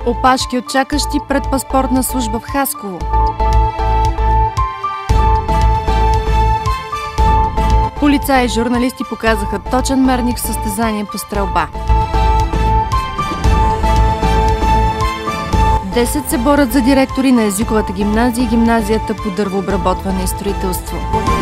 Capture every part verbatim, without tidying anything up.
Опашки от чакащи пред паспортна служба в Хасково. Полицаи и журналисти показаха точен мерник в състезание по стрелба. Десет се борят за директори на езиковата гимназия и гимназията по дървообработване и строителство.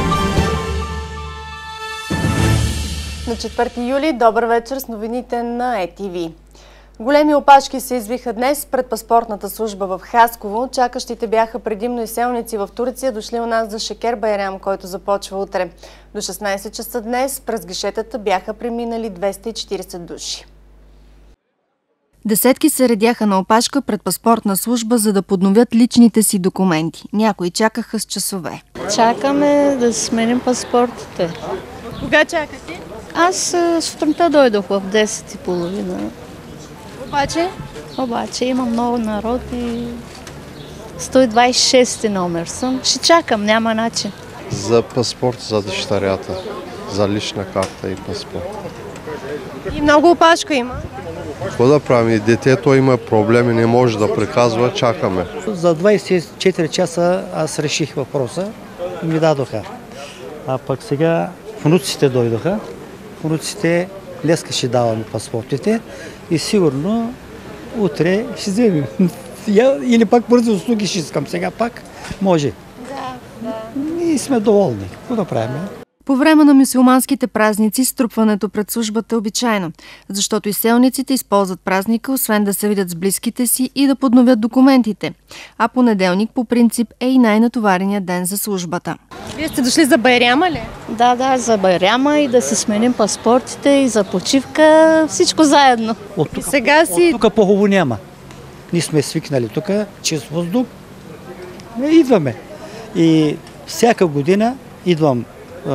На четвърти юли, добър вечер с новините на Е Ти Ви. Големи опашки се извиха днес пред паспортната служба в Хасково. Чакащите бяха предимно изселници в Турция, дошли у нас за Шекер Байрам, който започва утре. До шестнайсет часа днес през гишетата бяха преминали двеста и четирийсет души. Десетки се редяха на опашка пред паспортна служба, за да подновят личните си документи. Някои чакаха с часове. Чакаме да сменим паспортите. Кога чакате? Аз сутринта дойдох в десет и половина. Обаче? Обаче има много народ и сто двайсет и шести номер съм. Ще чакам, няма начин. За паспорт за дъщерята, за лична карта и паспорт. И много опашка има? Какво да правим? И детето има проблеми, не може да приказва, чакаме. За двайсет и четири часа аз реших въпроса и ми дадоха. А пък сега внуците дойдоха. Внуците днеска ще даваме паспортите и сигурно утре ще вземем. Или пак бързи услуги ще искам сега пак. Може. Да, да. И сме доволни. Какво да правим? По време на мюсюлманските празници струпването пред службата е обичайно, защото изселниците използват празника, освен да се видят с близките си и да подновят документите. А понеделник по принцип е и най-натовареният ден за службата. Вие сте дошли за Байряма ли? Да, да, за Байряма и да си сменим паспортите и за почивка, всичко заедно. От тук, сега си... от тук по-хубаво няма. Ние сме свикнали тук, чист въздух. Идваме. И всяка година идвам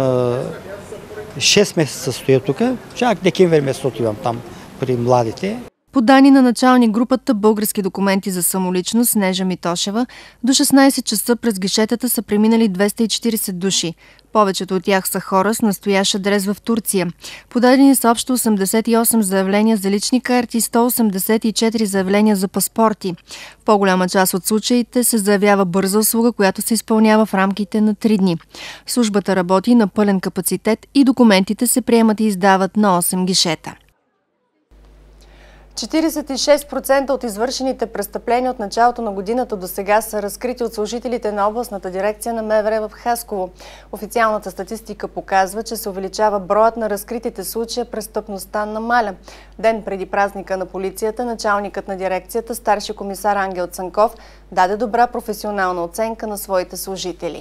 шест месеца стоя тук, чак декември месец отивам там при младите. По данни на началник групата Български документи за самоличност Нежа Митошева, до шестнайсет часа през гишетата са преминали двеста и четирийсет души. Повечето от тях са хора с настоящ адрес в Турция. Подадени са общо осемдесет и осем заявления за лични карти и сто осемдесет и четири заявления за паспорти. В по-голяма част от случаите се заявява бърза услуга, която се изпълнява в рамките на три дни. Службата работи на пълен капацитет и документите се приемат и издават на осем гишета. четирийсет и шест процента от извършените престъпления от началото на годината до сега са разкрити от служителите на областната дирекция на Ме Ве Ре в Хасково. Официалната статистика показва, че се увеличава броят на разкритите случаи, престъпността намаля. Ден преди празника на полицията, началникът на дирекцията, старши комисар Ангел Цанков, даде добра професионална оценка на своите служители.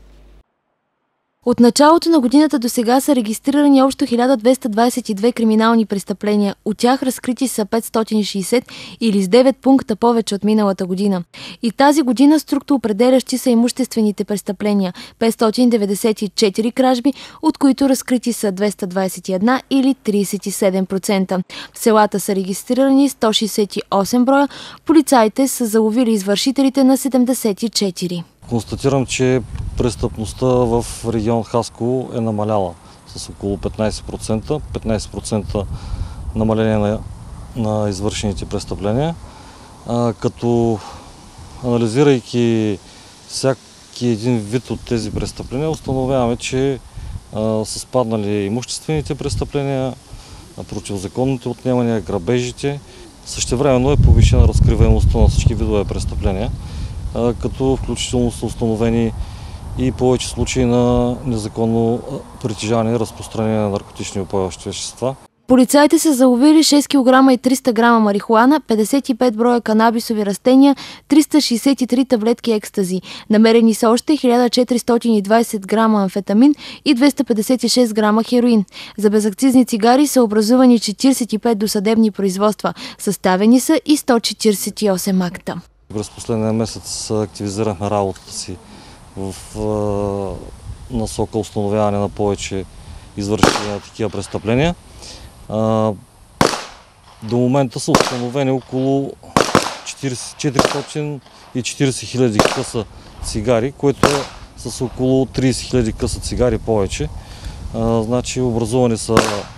От началото на годината до сега са регистрирани общо хиляда двеста двайсет и две криминални престъпления. От тях разкрити са петстотин и шейсет или с девет пункта повече от миналата година. И тази година структуроопределящи са имуществените престъпления – петстотин деветдесет и четири кражби, от които разкрити са двеста двайсет и една или трийсет и седем процента. В селата са регистрирани сто шейсет и осем броя, полицаите са заловили извършителите на седемдесет и четири. Констатирам, че престъпността в регион Хасково е намаляла с около петнайсет процента. петнайсет процента намаление на, на извършените престъпления. А, като анализирайки всяки един вид от тези престъпления, установяваме, че а, са спаднали имуществените престъпления, противозаконните отнемания, грабежите. Същевременно е повишена разкриваемостта на всички видове престъпления, като включително са установени и повече случаи на незаконно притежание и разпространение на наркотични упойващи вещества. Полицаите са заловили шест килограма и триста грама марихуана, петдесет и пет броя канабисови растения, триста шейсет и три таблетки екстази. Намерени са още хиляда четиристотин и двайсет грама амфетамин и двеста петдесет и шест грама хероин. За безакцизни цигари са образувани четирийсет и пет досъдебни производства. Съставени са и сто четирийсет и осем акта. През последния месец активизирахме работата си в е, насока установяване на повече извършени на такива престъпления. Е, до момента са установени около четиристотин и четирийсет хиляди къса цигари, което е с около трийсет хиляди къса цигари повече. Е, значи образувани са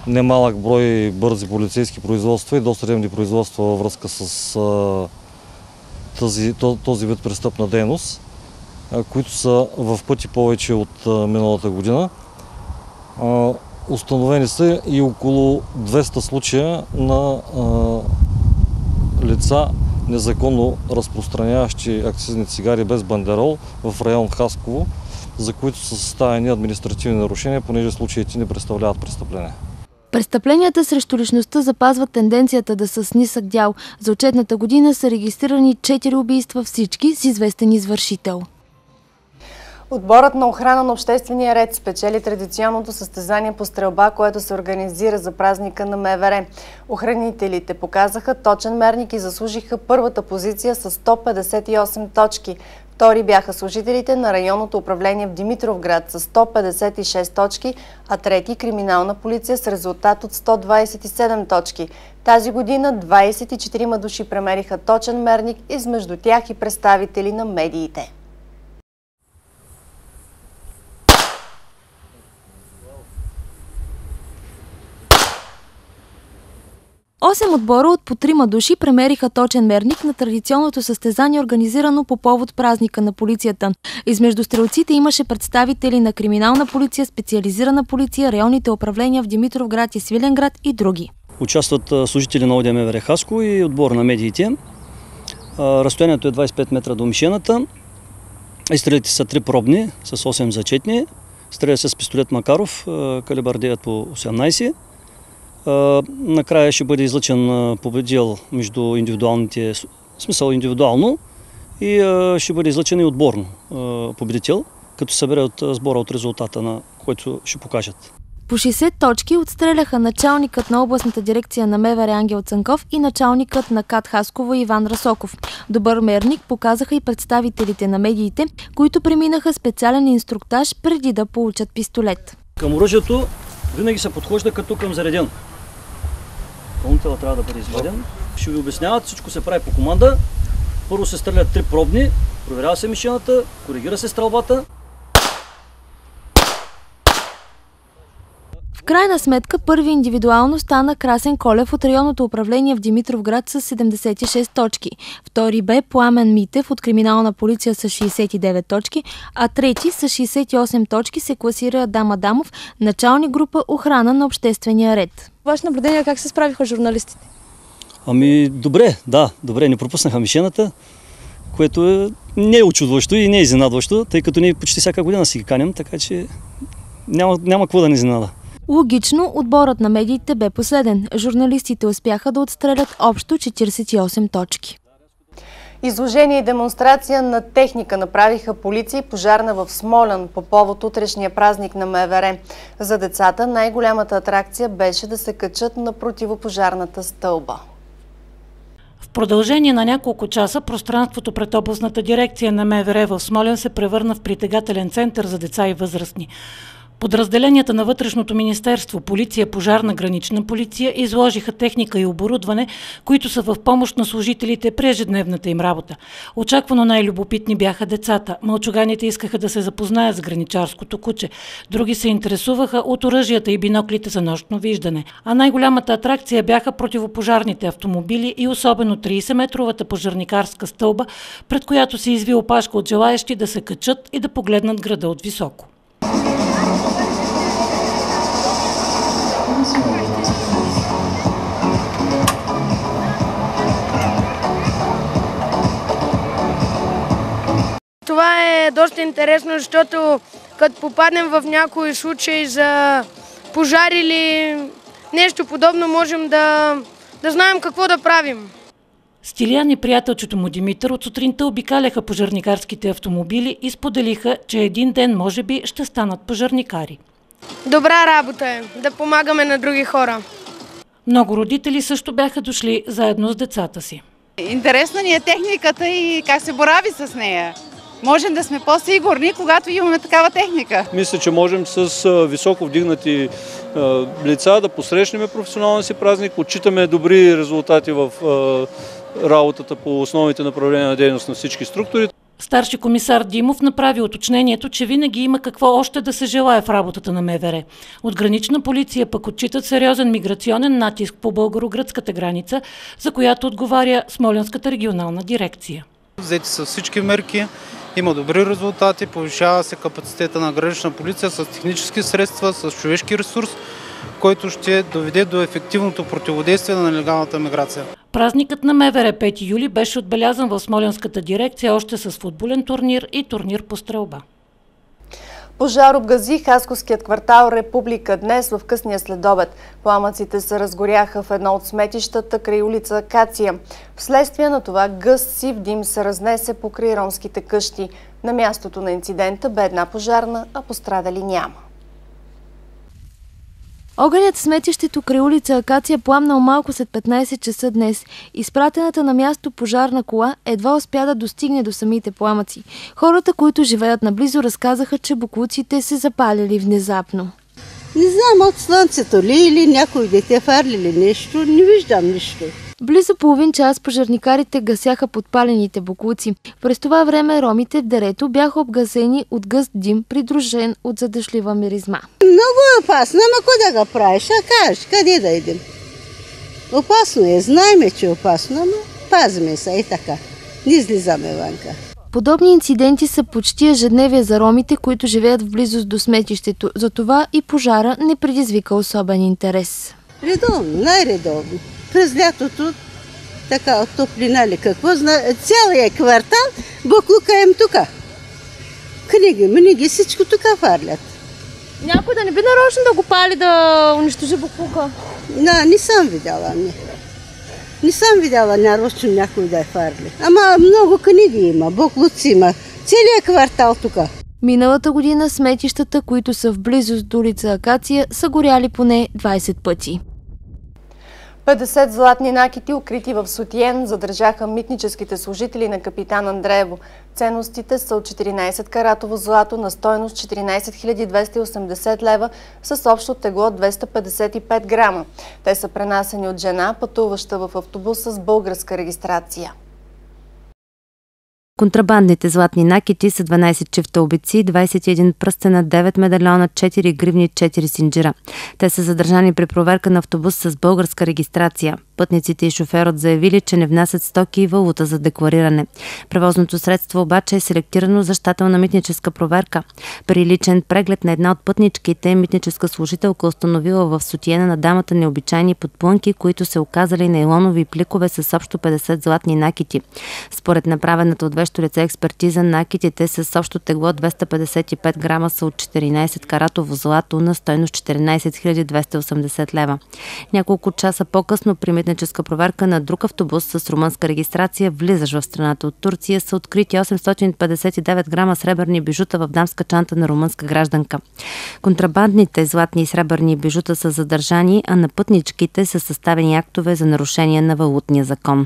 немалък брой бързи полицейски производства и досъдебни производства във връзка с а, тази, този вид престъпна дейност, а, които са в пъти повече от а, миналата година. А, установени са и около двеста случая на а, лица, незаконно разпространяващи акцизни цигари без бандерол в район Хасково, за които са съставени административни нарушения, понеже случаите не представляват престъпление. Престъпленията срещу личността запазват тенденцията да са с нисък дял. За отчетната година са регистрирани четири убийства, всички с известен извършител. Отборът на охрана на обществения ред спечели традиционното състезание по стрелба, което се организира за празника на МВР. Охранителите показаха точен мерник и заслужиха първата позиция с сто петдесет и осем точки. Втори бяха служителите на районното управление в Димитровград с сто петдесет и шест точки, а трети криминална полиция с резултат от сто двадесет и седем точки. Тази година двадесет и четирима души премериха точен мерник, измежду тях и представители на медиите. Осем отбора от по трима души премериха точен мерник на традиционното състезание, организирано по повод празника на полицията. Измежду стрелците имаше представители на криминална полиция, специализирана полиция, районните управления в Димитровград и Свиленград и други. Участват служители на ОДМВР Хасково и отбор на медиите. Разстоянието е двадесет и пет метра до мишената. Изстрелите са три пробни с осем зачетни. Стреля се с пистолет Макаров, калибър девет по осемнадесет. Накрая ще бъде излъчен победител между индивидуалните, в смисъл индивидуално, и ще бъде излъчен и отборно победител, като събере от сбора от резултата, на който ще покажат. По шейсет точки отстреляха началникът на областната дирекция на МВР Ангел Цанков и началникът на КАТ Хасково Иван Расоков. Добър мерник показаха и представителите на медиите, които преминаха специален инструктаж преди да получат пистолет. Към оръжието винаги се подхожда като към зареден. Пълнителът трябва да бъде изваден. Ще ви обясняват, всичко се прави по команда. Първо се стрелят три пробни, проверява се мишената, коригира се стрелбата. В крайна сметка първи индивидуално стана Красен Колев от районното управление в Димитровград с седемдесет и шест точки. Втори бе Пламен Митев от криминална полиция с шейсет и девет точки, а трети с шейсет и осем точки се класира Адам Адамов, началник група охрана на обществения ред. Ваше наблюдение, как се справиха журналистите? Ами добре, да, добре, не пропуснаха мишената, което е, не е очудващо и не е изненадващо, тъй като ние почти всяка година си ги канем, така че няма, няма какво да ни изненада. Логично, отборът на медиите бе последен. Журналистите успяха да отстрелят общо четиридесет и осем точки. Изложение и демонстрация на техника направиха полиция и пожарна в Смолян по повод утрешния празник на МВР. За децата най-голямата атракция беше да се качат на противопожарната стълба. В продължение на няколко часа пространството пред областната дирекция на МВР в Смолян се превърна в притегателен център за деца и възрастни. Подразделенията на Вътрешното министерство, полиция, пожарна, гранична полиция изложиха техника и оборудване, които са в помощ на служителите при ежедневната им работа. Очаквано най-любопитни бяха децата. Мълчуганите искаха да се запознаят с граничарското куче. Други се интересуваха от оръжията и биноклите за нощно виждане. А най-голямата атракция бяха противопожарните автомобили и особено тридесетметровата пожарникарска стълба, пред която се изви опашка от желаещи да се качат и да погледнат града от високо. Това е доста интересно, защото като попаднем в някой случай за пожар или нещо подобно, можем да, да знаем какво да правим. Стилян и приятелчето му Димитър от сутринта обикаляха пожарникарските автомобили и споделиха, че един ден може би ще станат пожарникари. Добра работа е да помагаме на други хора. Много родители също бяха дошли заедно с децата си. Интересна ни е техниката и как се борави с нея. Можем да сме по-сигурни, когато имаме такава техника. Мисля, че можем с високо вдигнати лица да посрещнем професионалния си празник, отчитаме добри резултати в работата по основните направления на дейност на всички структури. Старши комисар Димов направи уточнението, че винаги има какво още да се желае в работата на МВР. От Гранична полиция пък отчитат сериозен миграционен натиск по българо-гръцката граница, за която отговаря Смолянската регионална дирекция. Взети са всички мерки, има добри резултати, повишава се капацитета на Гранична полиция с технически средства, с човешки ресурс, който ще доведе до ефективното противодействие на нелегалната миграция. Празникът на МВР пети юли беше отбелязан в Смолянската дирекция още с футболен турнир и турнир по стрелба. Пожар обгази хасковският квартал Република днес в късния следобед. Пламъците се разгоряха в едно от сметищата край улица Акация. Вследствие на това гъст сив дим се разнесе покрай ромските къщи. На мястото на инцидента бе една пожарна, а пострадали няма. Огънят в сметището край улица Акация пламнал малко след петнайсет часа днес. Изпратената на място пожарна кола едва успя да достигне до самите пламъци. Хората, които живеят наблизо, разказаха, че боклуците се запалили внезапно. Не знам от слънцето ли или някой дете фарлили нещо, не виждам нищо. Близо половин час пожарникарите гасяха подпалените боклуци. През това време ромите в дерето бяха обгасени от гъст дим, придружен от задъшлива миризма. Много е опасно, ама кога да го правиш? А кажеш, къде да идем? Опасно е, знаеме, че е опасно, ама пазиме се и така. Не излизаме вънка. Подобни инциденти са почти ежедневие за ромите, които живеят в близост до сметището. Затова и пожара не предизвика особен интерес. Редовно, най-редовно. През лятото, така топлина ли какво, цялия квартал буклука им тука. Книги, мниги, всичко тука фарлят. Някой да не би нарочно да го пали, да унищожи буклука? Да, не съм видяла, не. Не съм видяла нарочно някой да е фарли. Ама много книги има, буклуци има, целият квартал тука. Миналата година сметищата, които са в близост до улица Акация, са горяли поне двайсет пъти. петдесет златни накити, укрити в сутиен, задържаха митническите служители на Капитан Андреево. Ценностите са от четиринайсет каратово злато на стойност четиринайсет хиляди двеста и осемдесет лева с общо тегло двеста петдесет и пет грама. Те са пренасени от жена, пътуваща в автобус с българска регистрация. Контрабандните златни накити са дванайсет чифтълбици, двайсет и един пръстена, девет медальона, четири гривни, четири синджира. Те са задържани при проверка на автобус с българска регистрация. Пътниците и шофьорът заявили, че не внасят стоки и валута за деклариране. Превозното средство обаче е селектирано за щателна митническа проверка. При личен преглед на една от пътничките, митническа служителка установила в сутиена на дамата необичайни подплънки, които се оказали нейлонови пликове с общо петдесет златни накити. Според направената от вещо лице експертиза, накитите с общо тегло двеста петдесет и пет грама са от четиринайсет каратово злато на стойност четиринайсет хиляди двеста и осемдесет лева. Няколко часа по-късно при митническа проверка на друг автобус с румънска регистрация, влизащ в страната от Турция, са открити осемстотин петдесет и девет грама сребърни бижута в дамска чанта на румънска гражданка. Контрабандните златни и сребърни бижута са задържани, а на пътничките са съставени актове за нарушение на валутния закон.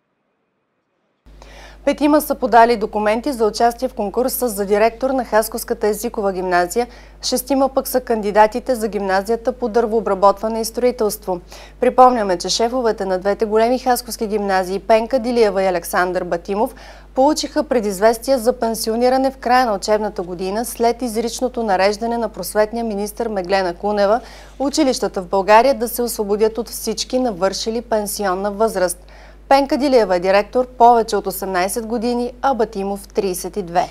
Петима са подали документи за участие в конкурса за директор на Хасковската езикова гимназия. Шестима пък са кандидатите за гимназията по дървообработване и строителство. Припомняме, че шефовете на двете големи хасковски гимназии Пенка Дилиева и Александър Батимов получиха предизвестия за пенсиониране в края на учебната година след изричното нареждане на просветния министър Меглена Кунева училищата в България да се освободят от всички навършили пенсионна възраст. Пенка Дилиева е директор повече от осемнайсет години, а Батимов трийсет и две.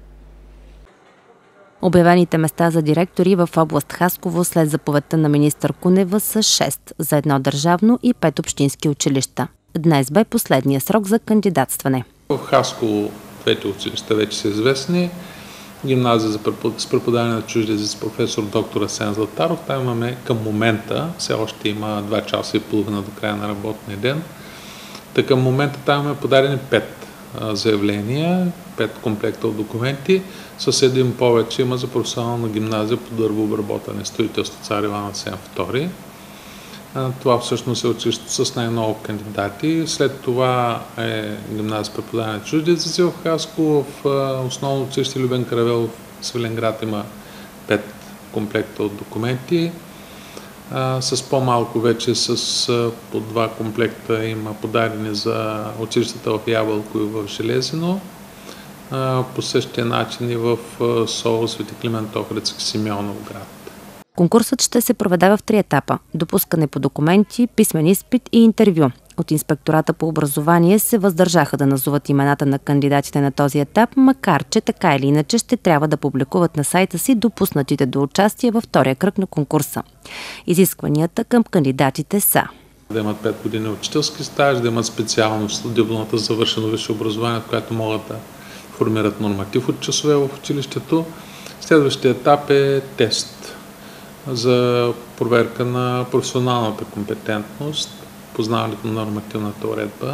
Обявените места за директори в област Хасково след заповедта на министър Кунева са шест за едно държавно и пет общински училища. Днес бе последния срок за кандидатстване. В Хасково двете училища вече са известни. Гимназия за преподаване на чужди езици професор доктор Асен Златаров. Там имаме към момента, все още има два часа и половина до края на работния ден. Така, към момента там имаме подадени пет а, заявления, пет комплекта от документи, с един повече има за професионална гимназия по дървообработване, строителство Цар Иван Асен втори. А, това всъщност е училището с най-много кандидати. След това е гимназия за преподаване на чужди езици в Хасково, в а, основно училище Любен Каравелов в Свиленград има пет комплекта от документи. А, с по-малко вече с а, по два комплекта има подадени за училищата в Ябълко и в Железино. По същия начин и в СОУ Свети Климент Охридски Симеоновград. Конкурсът ще се проведе в три етапа – допускане по документи, писмен изпит и интервю. От Инспектората по образование се въздържаха да назоват имената на кандидатите на този етап, макар че така или иначе ще трябва да публикуват на сайта си допуснатите до участие във втория кръг на конкурса. Изискванията към кандидатите са: да имат пет години учителски стаж, да имат специалност, дипломата за завършено висше образование, в което могат да формират норматив от часове в училището. Следващия етап е тест за проверка на професионалната компетентност, познаването на нормативната уредба,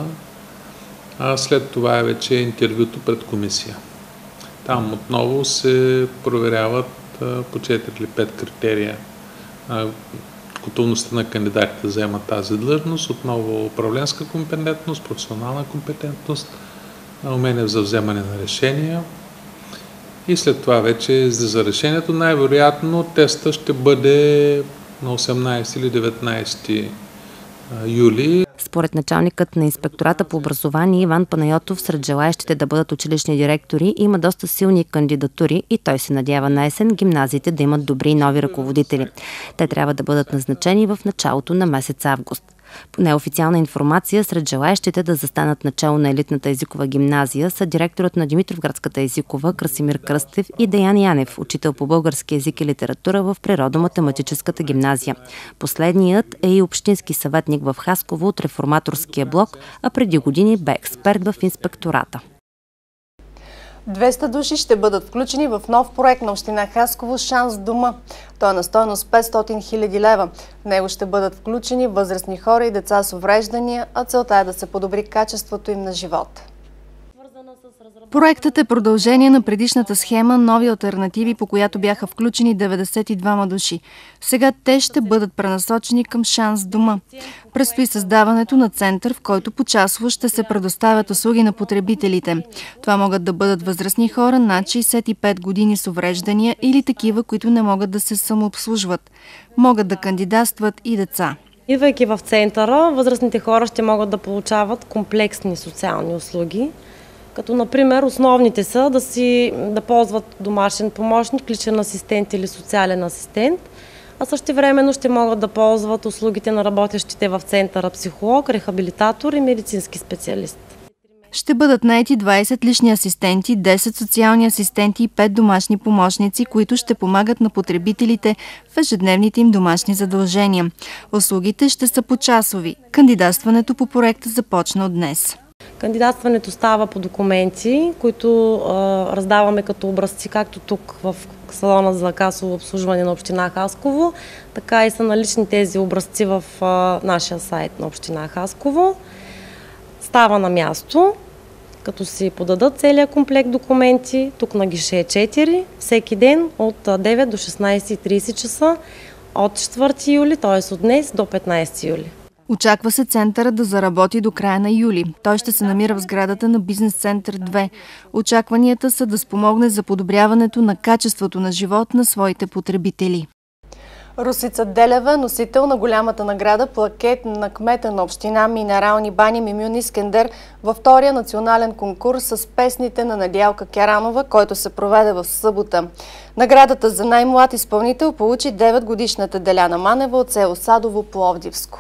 а след това е вече интервюто пред комисия. Там отново се проверяват по четири или пет критерия готовността на кандидатите да вземат тази длъжност, отново управленска компетентност, професионална компетентност, умение за вземане на решения и след това вече за решението. Най-вероятно теста ще бъде на осемнайсети или деветнайсети юли. Според началникът на Инспектората по образование Иван Панайотов, сред желаещите да бъдат училищни директори има доста силни кандидатури и той се надява на есен гимназиите да имат добри нови ръководители. Те трябва да бъдат назначени в началото на месец август. По неофициална информация, сред желаещите да застанат начало на елитната езикова гимназия са директорът на Димитровградската езикова Красимир Кръстев и Деян Янев, учител по български език и литература в Природо-математическата гимназия. Последният е и общински съветник в Хасково от Реформаторския блок, а преди години бе експерт в Инспектората. двеста души ще бъдат включени в нов проект на община Хасково "Шанс в дома". Той е на стойност петстотин хиляди лева. В него ще бъдат включени възрастни хора и деца с увреждания, а целта е да се подобри качеството им на живот. Проектът е продължение на предишната схема "Нови алтернативи", по която бяха включени деветдесет и двама души. Сега те ще бъдат пренасочени към "Шанс в дома". Предстои създаването на център, в който почасово ще се предоставят услуги на потребителите. Това могат да бъдат възрастни хора над шейсет и пет години с увреждания или такива, които не могат да се самообслужват. Могат да кандидатстват и деца. Идвайки в центъра, възрастните хора ще могат да получават комплексни социални услуги, като например основните са да, си, да ползват домашен помощник, личен асистент или социален асистент, а същевременно ще могат да ползват услугите на работещите в центъра психолог, рехабилитатор и медицински специалист. Ще бъдат наети двайсет лични асистенти, десет социални асистенти и пет домашни помощници, които ще помагат на потребителите в ежедневните им домашни задължения. Услугите ще са почасови. Кандидатстването по проекта започна от днес. Кандидатстването става по документи, които а, раздаваме като образци, както тук в салона за касово обслужване на община Хасково, така и са налични тези образци в а, нашия сайт на община Хасково. Става на място, като си подадат целият комплект документи, тук на гише четири, всеки ден от девет до шестнайсет и трийсет часа, от четвърти юли, т.е. от днес до петнайсети юли. Очаква се центъра да заработи до края на юли. Той ще се намира в сградата на Бизнес център две. Очакванията са да спомогне за подобряването на качеството на живот на своите потребители. Русица Делева, носител на голямата награда плакет на кмета на община Минерални бани Мимюн Искендер във втория национален конкурс с песните на Недялка Керанова, който се проведе в събота. Наградата за най-млад изпълнител получи деветгодишната Деляна Манева от село Садово, Пловдивско.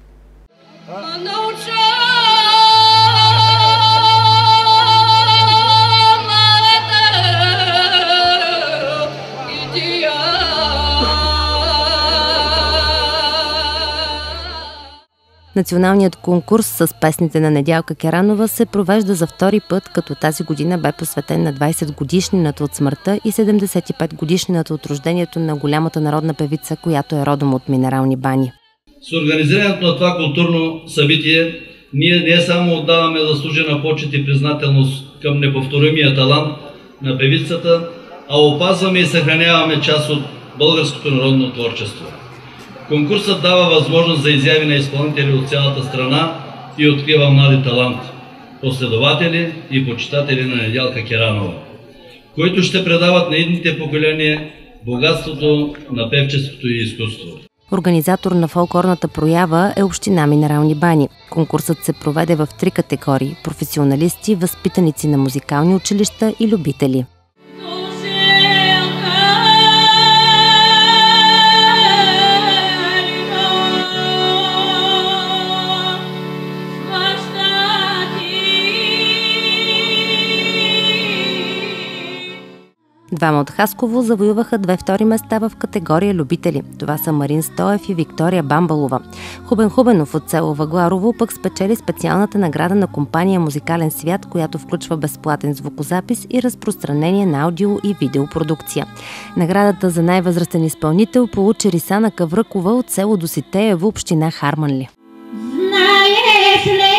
Националният конкурс с песните на Недялка Керанова се провежда за втори път, като тази година бе посветен на двайсет годишнината от смъртта и седемдесет и пет годишнината от рождението на голямата народна певица, която е родом от Минерални бани. С организирането на това културно събитие ние не само отдаваме заслужена почет и признателност към неповторимия талант на певицата, а опазваме и съхраняваме част от българското народно творчество. Конкурсът дава възможност за изяви на изпълнители от цялата страна и открива млади таланти, последователи и почитатели на Недялка Керанова, които ще предават на идните поколения богатството на певческото и изкуство. Организатор на фолклорната проява е община Минерални бани. Конкурсът се проведе в три категории – професионалисти, възпитаници на музикални училища и любители. Двама от Хасково завоюваха две втори места в категория любители. Това са Марин Стоев и Виктория Бамбалова. Хубен Хубенов от село Въгларово пък спечели специалната награда на компания Музикален свят, която включва безплатен звукозапис и разпространение на аудио и видеопродукция. Наградата за най-възрастен изпълнител получи Рисана Кавръкова от село Доситеево, община Харманли. Знаеш ли?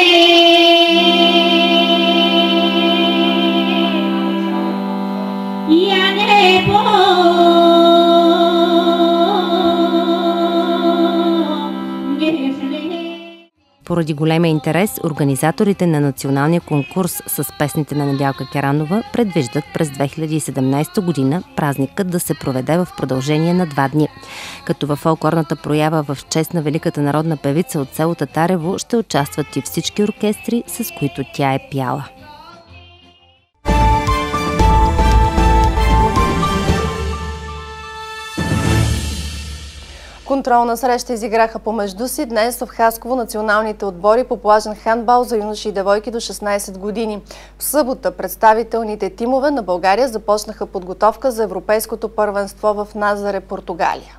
Поради големия интерес, организаторите на националния конкурс с песните на Недялка Керанова предвиждат през две хиляди и седемнадесета година празникът да се проведе в продължение на два дни. Като във фолклорната проява в чест на великата народна певица от село Татарево ще участват и всички оркестри, с които тя е пяла. Контролна среща изиграха помежду си днес в Хасково националните отбори по плажен хандбал за юноши и девойки до шестнадесет години. В събота представителните тимове на България започнаха подготовка за европейското първенство в Назаре, Португалия.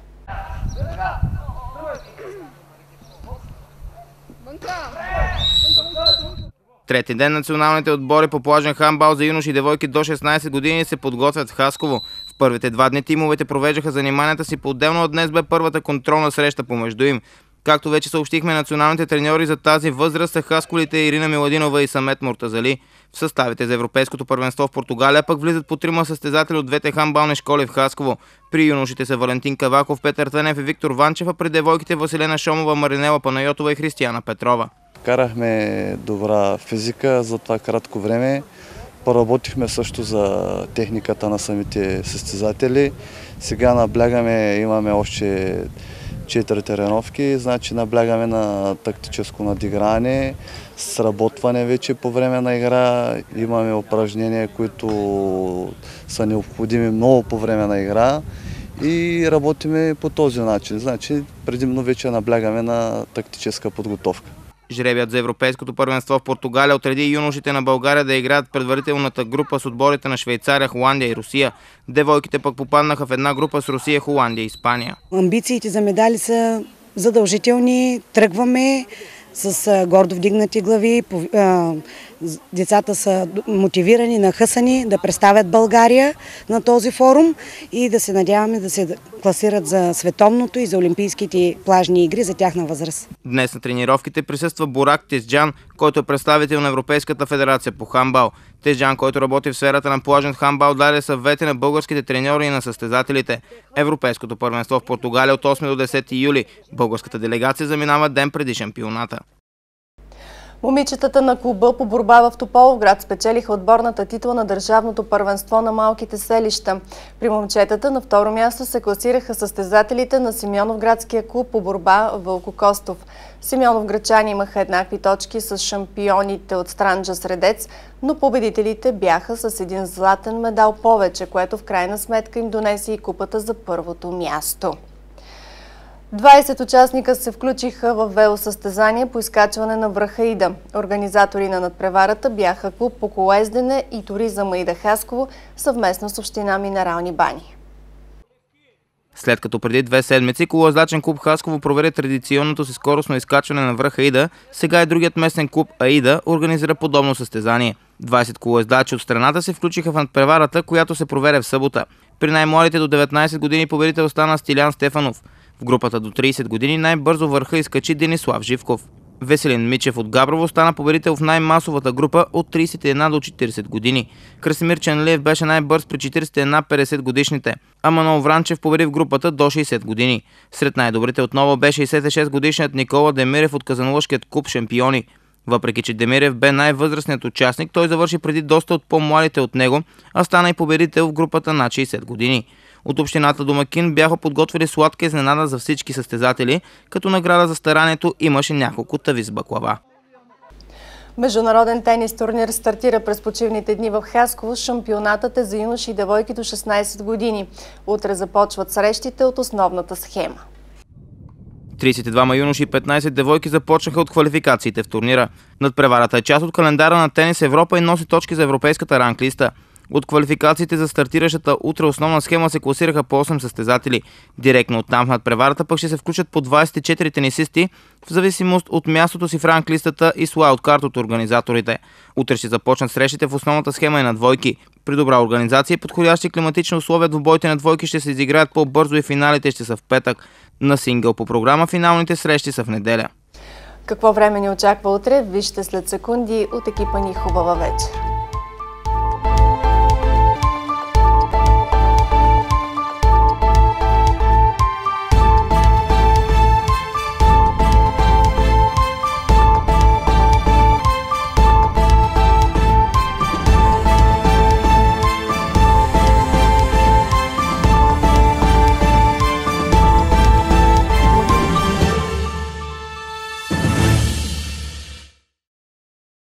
Трети ден националните отбори по плажен хандбал за юноши и девойки до шестнадесет години се подготвят в Хасково. В първите два дни тимовете провеждаха заниманията си по-отделно, от днес бе първата контролна среща помежду им. Както вече съобщихме, националните треньори за тази възраст са хасковлите Ирина Миладинова и Самет Муртазали. В съставите за европейското първенство в Португалия пък влизат по трима състезатели от двете хандбални школи в Хасково. При юношите са Валентин Каваков, Петър Тънев и Виктор Ванчев, а при девойките Василена Шомова, Маринела Панайотова и Християна Петрова. Карахме добра физика за това кратко време. Поработихме също за техниката на самите състезатели. Сега наблягаме, имаме още четири тренировки, значи наблягаме на тактическо надигране, сработване вече по време на игра. Имаме упражнения, които са необходими много по време на игра и работиме по този начин. Значи предимно вече наблягаме на тактическа подготовка. Жребият за европейското първенство в Португалия отреди юношите на България да играят предварителната група с отборите на Швейцария, Холандия и Русия. Девойките пък попаднаха в една група с Русия, Холандия и Испания. Амбициите за медали са задължителни. Тръгваме с гордо вдигнати глави. Децата са мотивирани, нахъсани да представят България на този форум и да се надяваме да се класират за световното и за олимпийските плажни игри за тяхна възраст. Днес на тренировките присъства Бурак Тезджан, който е представител на Европейската федерация по хандбал. Тезджан, който работи в сферата на плажен хандбал, даде съвети на българските треньори и на състезателите. Европейското първенство в Португалия от осми до десети юли. Българската делегация заминава ден преди шампионата. Момичетата на клуба по борба в Тополовград спечелиха отборната титла на държавното първенство на малките селища. При момчетата на второ място се класираха състезателите на Симеоновградския клуб по борба Вълко Костов. Симеоновградчани имаха еднакви точки с шампионите от Странджа Средец, но победителите бяха с един златен медал повече, което в крайна сметка им донесе и купата за първото място. двадесет участника се включиха в велосъстезание по изкачване на връха Ида. Организатори на надпреварата бяха клуб по колоездене и туризъм Ида Хасково съвместно с община Минерални бани. След като преди две седмици колоездачен клуб Хасково провери традиционното си скоростно изкачване на връха Ида, сега и другият местен клуб Аида организира подобно състезание. двадесет колоездачи от страната се включиха в надпреварата, която се проведе в събота. При най-младите до деветнадесет години победител стана Стилян Стефанов. В групата до тридесет години най-бързо върха изкачи Денислав Живков. Веселин Мичев от Габрово стана победител в най-масовата група от тридесет и една до четиридесет години. Красимир Ченлиев беше най-бърз при четиридесет и една до петдесет годишните, а Манол Вранчев победи в групата до шейсет години. Сред най-добрите отново бе шейсет и шест годишният Никола Демирев от Казанлъшкият клуб Шампиони. Въпреки че Демирев бе най-възрастният участник, той завърши преди доста от по-младите от него, а стана и победител в групата над шейсет години. От общината домакин бяха подготвили сладка изненада за всички състезатели, като награда за старанието имаше няколко тави с баклава. Международен тенис турнир стартира през почивните дни в Хасково. Шампионатът е за юноши и девойки до шестнайсет години. Утре започват срещите от основната схема. трийсет и двама юноши и петнайсет девойки започнаха от квалификациите в турнира. Надпреварата е част от календара на Тенис Европа и носи точки за европейската ранглиста. От квалификациите за стартиращата утре основна схема се класираха по осем състезатели. Директно оттам в надпреварата пък ще се включат по двайсет и четири тенисисти, в зависимост от мястото си в ранглистата и с уайлдкарт от организаторите. Утре ще започнат срещите в основната схема и на двойки. При добра организация и подходящи климатични условия двубойте на двойки ще се изиграят по-бързо и финалите ще са в петък. На сингъл по програма финалните срещи са в неделя. Какво време ни очаква утре? Вижте след секунди от екипа ни. Хубава вечер!